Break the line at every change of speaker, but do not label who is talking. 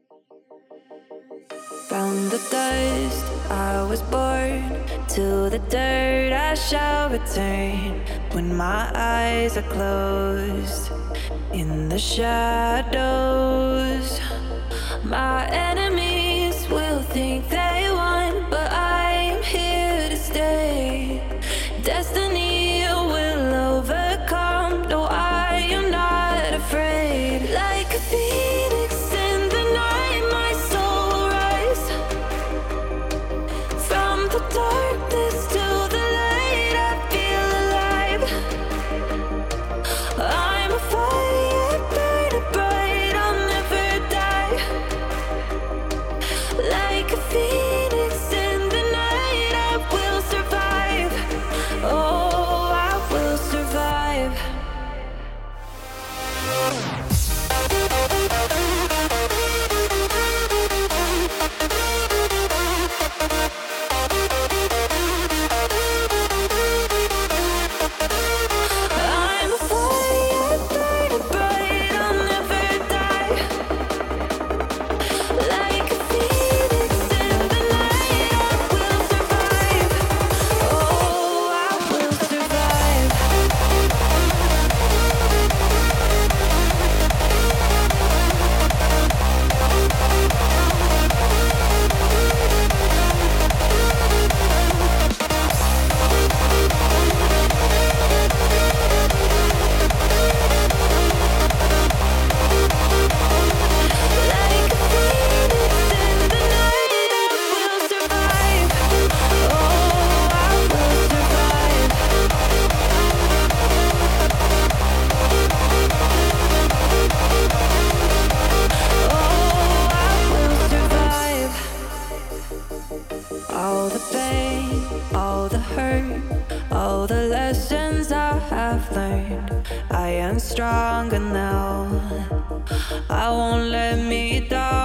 From the dust I was born, to the dirt I shall return. When my eyes are closed, in the shadows, my enemies will think they won, but I am here to stay. Destiny will overcome, no, I am not afraid. Like a phoenix in the night, my soul will rise. From the darkness to the light, I feel alive. I'm a fire burning bright, I'll never die. Like a phoenix in the night, I will survive. Oh, I will survive. I'm a fire burning bright, I'll never die. Like a phoenix in the night, I will survive. Oh, I will survive. Like a phoenix in the night, I will survive. Oh, I will survive. Oh, I will survive. All the pain, all the hurt, all the lessons I have learned, I am stronger now. I won't let me down.